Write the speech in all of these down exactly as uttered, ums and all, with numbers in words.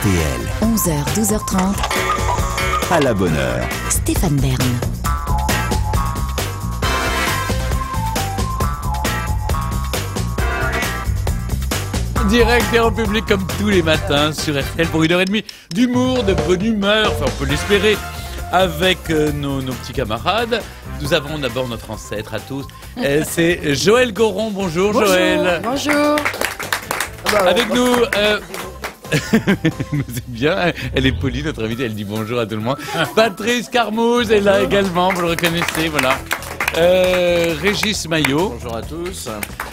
T L. onze heures, douze heures trente. À la bonne heure. Stéphane Bern. Direct et en public comme tous les matins sur R T L pour une heure et demie d'humour, de bonne humeur, enfin on peut l'espérer, avec euh, nos, nos petits camarades. Nous avons d'abord notre ancêtre à tous, euh, c'est Joël Goron. Bonjour, bonjour Joël. Bonjour. Avec nous, euh... c'est bien, elle est polie notre invitée, elle dit bonjour à tout le monde. Patrice Carmouze est là également, vous le reconnaissez, voilà. Euh, Régis Maillot. Bonjour à tous.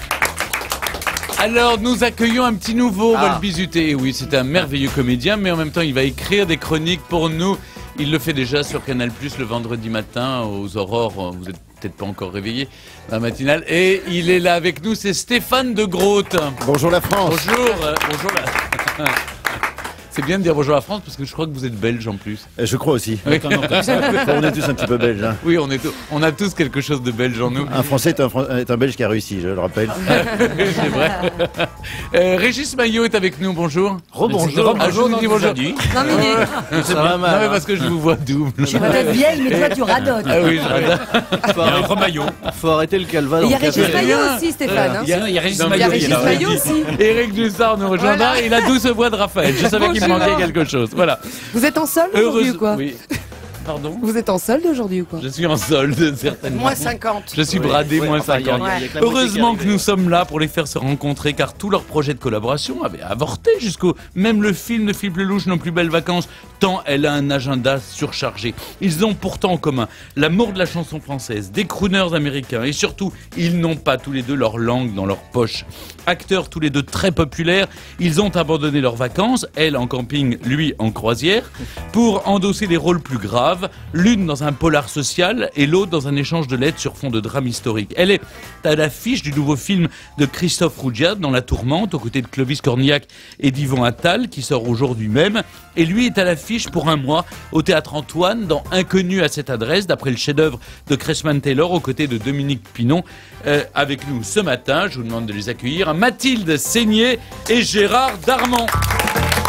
Alors, nous accueillons un petit nouveau, on va Ah. le bisuter. Oui, c'est un merveilleux comédien, mais en même temps, il va écrire des chroniques pour nous. Il le fait déjà sur Canal plus, le vendredi matin, aux aurores. Vous êtes peut-être pas encore réveillé, la matinale. Et il est là avec nous, c'est Stéphane de Groot. Bonjour la France. Bonjour, euh, bonjour la... C'est bien de dire bonjour à la France, parce que je crois que vous êtes belge en plus. Euh, Je crois aussi. Oui. On est tous un petit peu belges. Hein. Oui, on, est, on a tous quelque chose de belge en nous. Un Français est un, Fran- est un Belge qui a réussi, je le rappelle. C'est vrai. Euh, Régis Maillot est avec nous, bonjour. Rebonjour. Ah, je vous dis bonjour. Non mais il est- Ça va mal. Non, mais hein. parce que je vous vois double. je suis peut-être vieille, mais toi tu radotes. Ah oui, je radin. Faut arrêter, Maillot. Faut arrêter le calva. Il y a dans le Régis café. Maillot aussi, Stéphane. hein. Il y a, il y a Régis Il y a Régis Maillot aussi. Éric Dussard nous rejoindra. Et la douce voix de Raphaël. Je savais qu'il me Bonjour. manquait quelque chose. Voilà. Vous êtes en solde aujourd'hui ou quoi? Oui. Pardon. Vous êtes en solde aujourd'hui ou quoi? Je suis en solde, certainement. Moins cinquante. Je suis Oui. bradé, Ouais, moins enfin, il y a- cinquante. il y a que la moitié Heureusement qui que arrive. nous sommes là pour les faire se rencontrer, car tous leurs projets de collaboration avaient avorté jusqu'au... Même le film de Philippe Lelouch, Nos plus belles vacances, tant elle a un agenda surchargé. Ils ont pourtant en commun l'amour de la chanson française, des crooners américains, et surtout, ils n'ont pas tous les deux leur langue dans leur poche. Acteurs tous les deux très populaires, ils ont abandonné leurs vacances, elle en camping, lui en croisière, pour endosser des rôles plus graves, l'une dans un polar social et l'autre dans un échange de lettres sur fond de drame historique. Elle est à l'affiche du nouveau film de Christophe Rougiat, Dans la tourmente, aux côtés de Clovis Cornillac et d'Yvan Attal, qui sort aujourd'hui même. Et lui est à l'affiche pour un mois au Théâtre Antoine, dans Inconnu à cette adresse, d'après le chef-d'œuvre de Cressman Taylor, aux côtés de Dominique Pinon. Euh, avec nous ce matin, je vous demande de les accueillir, Mathilde Seigné et Gérard Darmon.